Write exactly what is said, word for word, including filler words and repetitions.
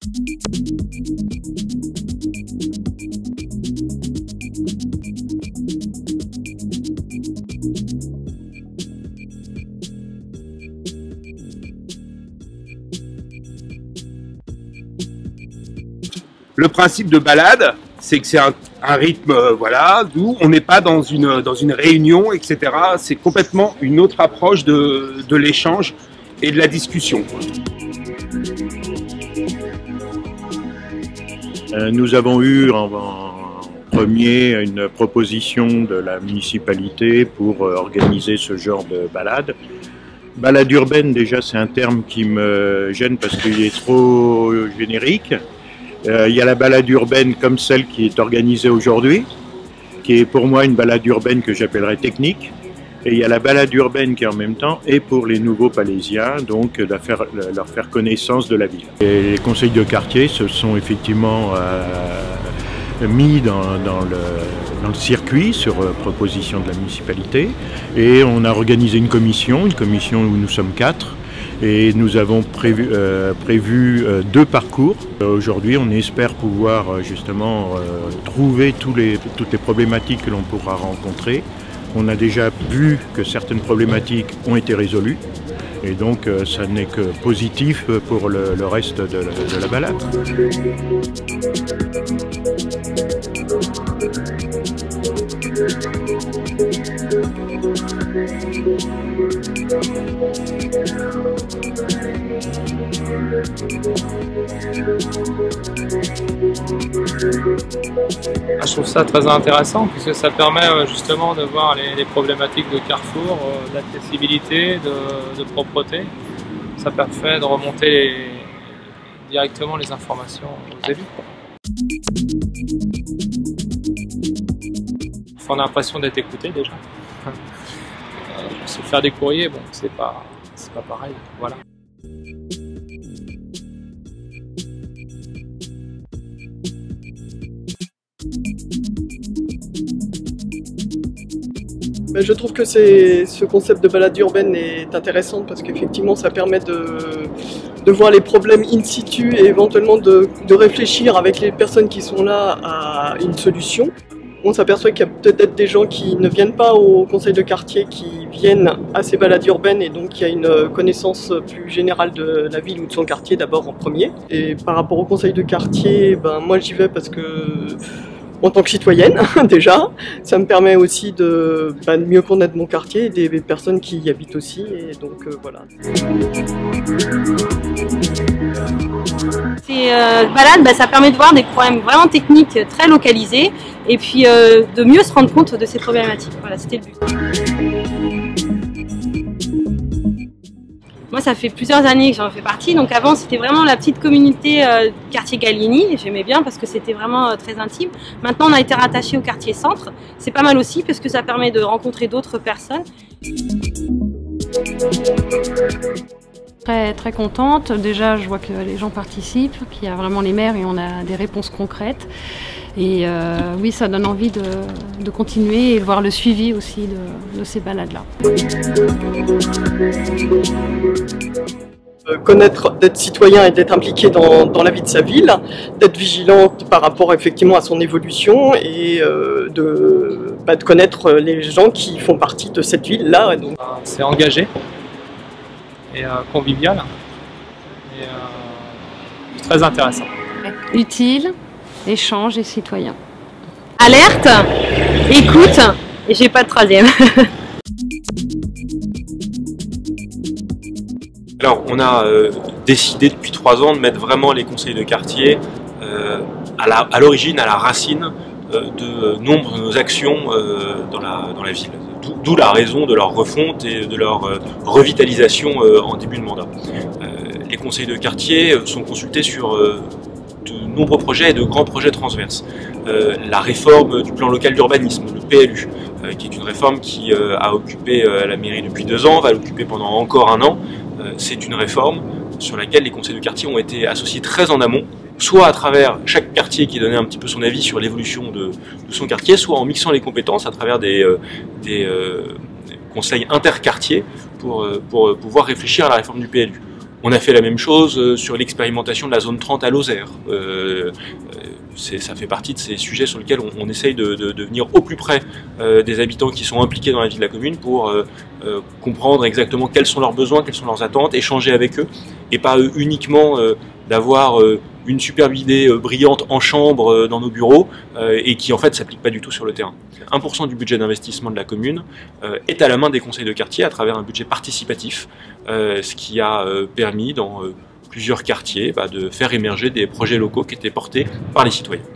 Le principe de balade, c'est que c'est un, un rythme, euh, voilà, d'où on n'est pas dans une, dans une réunion, et cetera. C'est complètement une autre approche de, de l'échange et de la discussion. Euh, nous avons eu en, en premier une proposition de la municipalité pour euh, organiser ce genre de balade. Balade urbaine, déjà, c'est un terme qui me gêne parce qu'il est trop générique. Euh, il y a la balade urbaine comme celle qui est organisée aujourd'hui, qui est pour moi une balade urbaine que j'appellerais technique. Et il y a la balade urbaine qui en même temps est pour les nouveaux Palésiens, donc de faire, leur faire connaissance de la ville. Et les conseils de quartier se sont effectivement euh, mis dans, dans, le, dans le circuit sur euh, proposition de la municipalité. Et on a organisé une commission, une commission où nous sommes quatre. Et nous avons prévu, euh, prévu euh, deux parcours. Euh, Aujourd'hui, on espère pouvoir euh, justement euh, trouver tous les, toutes les problématiques que l'on pourra rencontrer. On a déjà vu que certaines problématiques ont été résolues. Et donc, euh, ça n'est que positif pour le, le reste de, de la balade. Je trouve ça très intéressant puisque ça permet justement de voir les, les problématiques de carrefour, d'accessibilité, de, de propreté. Ça permet de remonter les, directement les informations aux élus. On a l'impression d'être écouté déjà. Se faire des courriers, bon, c'est pas, c'est pas pareil. Voilà. Je trouve que ce concept de balade urbaine est intéressant parce qu'effectivement ça permet de, de voir les problèmes in situ et éventuellement de, de réfléchir avec les personnes qui sont là à une solution. On s'aperçoit qu'il y a peut-être des gens qui ne viennent pas au conseil de quartier, qui viennent à ces balades urbaines et donc il y a une connaissance plus générale de la ville ou de son quartier d'abord en premier. Et par rapport au conseil de quartier, ben, moi j'y vais parce que en tant que citoyenne, déjà, ça me permet aussi de, bah, de mieux connaître mon quartier et des personnes qui y habitent aussi, et donc euh, voilà. Ces euh, balades, bah, ça permet de voir des problèmes vraiment techniques très localisés et puis euh, de mieux se rendre compte de ces problématiques. Voilà, c'était le but. Moi, ça fait plusieurs années que j'en fais partie, donc avant c'était vraiment la petite communauté euh, quartier Gallieni, j'aimais bien parce que c'était vraiment euh, très intime. Maintenant on a été rattaché au quartier centre, c'est pas mal aussi parce que ça permet de rencontrer d'autres personnes. Très, très contente, déjà je vois que les gens participent, qu'il y a vraiment les maires et on a des réponses concrètes. Et euh, oui, ça donne envie de, de continuer et de voir le suivi aussi de, de ces balades-là. Connaître, d'être citoyen et d'être impliqué dans, dans la vie de sa ville, d'être vigilante par rapport effectivement à son évolution et euh, de, bah, de connaître les gens qui font partie de cette ville-là. C'est engagé et euh, convivial et euh, très intéressant. Utile, échange et citoyen. Alerte, écoute, et j'ai pas de troisième. Alors, on a euh, décidé depuis trois ans de mettre vraiment les conseils de quartier euh, à l'origine, à, à la racine euh, de nombre de nos actions euh, dans, la, dans la ville. D'où la raison de leur refonte et de leur euh, revitalisation euh, en début de mandat. Euh, les conseils de quartier sont consultés sur euh, de nombreux projets et de grands projets transverses. Euh, la réforme du plan local d'urbanisme, le P L U, euh, qui est une réforme qui euh, a occupé euh, la mairie depuis deux ans, va l'occuper pendant encore un an. Euh, c'est une réforme sur laquelle les conseils de quartier ont été associés très en amont, soit à travers chaque quartier qui donnait un petit peu son avis sur l'évolution de, de son quartier, soit en mixant les compétences à travers des, euh, des, euh, des conseils interquartiers pour, euh, pour pouvoir réfléchir à la réforme du P L U. On a fait la même chose sur l'expérimentation de la zone trente à Lozère. Euh, ça fait partie de ces sujets sur lesquels on, on essaye de, de, de venir au plus près euh, des habitants qui sont impliqués dans la vie de la commune pour euh, euh, comprendre exactement quels sont leurs besoins, quelles sont leurs attentes, échanger avec eux, et pas euh, uniquement euh, d'avoir euh, une superbe idée euh, brillante en chambre euh, dans nos bureaux euh, et qui en fait s'applique pas du tout sur le terrain. un pour cent du budget d'investissement de la commune euh, est à la main des conseils de quartier à travers un budget participatif, euh, ce qui a euh, permis dans euh, plusieurs quartiers bah, de faire émerger des projets locaux qui étaient portés par les citoyens.